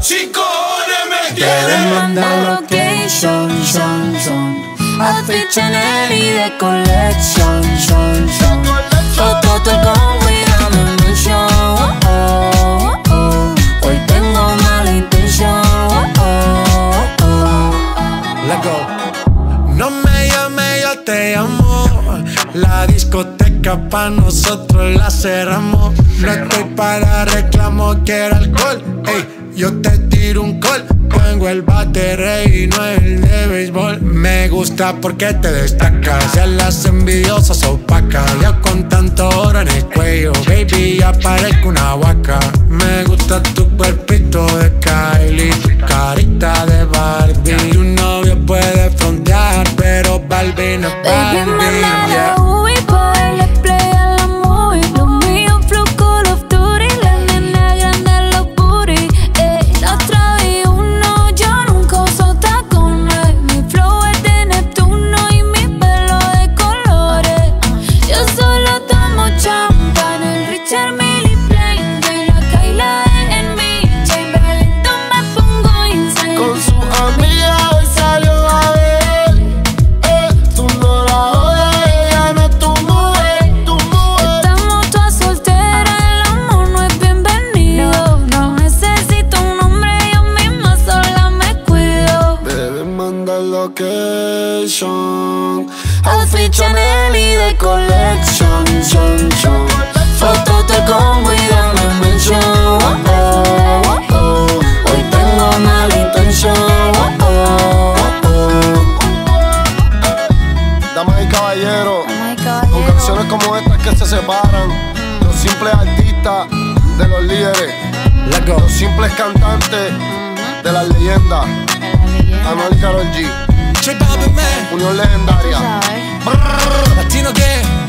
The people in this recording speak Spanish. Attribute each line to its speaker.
Speaker 1: chicones me
Speaker 2: quieren mandar location, outfit Chanel y de collection, foto con cuidado en mención. Hoy tengo mala intención.
Speaker 1: Let go. No me llames, yo te llamo. La discoteca pa' nosotros la cerramos. No estoy para reclamo, quiero alcohol. Ey, yo te tiro un call. Tengo el bate rey y no el de béisbol. Me gusta porque te destacas. Ya las envidiosas opacas. Yo con tanto oro en el cuello, baby, ya parezco una huaca. Me gusta tu cuerpito de Kylie, tu carita de Barbie. Tu novio puede frontear, pero Barbie no es Barbie, yeah.
Speaker 2: Outfit Chanel y de collection, foto con cuidado en mención. Hoy tengo mala intención.
Speaker 3: Damas y caballeros, con canciones como estas que se separan los simples artistas de los líderes, los simples cantantes de las leyendas. Anuel y Karol G,
Speaker 1: J Balvin, man.
Speaker 3: Unión legendaria.
Speaker 1: Latino Gang.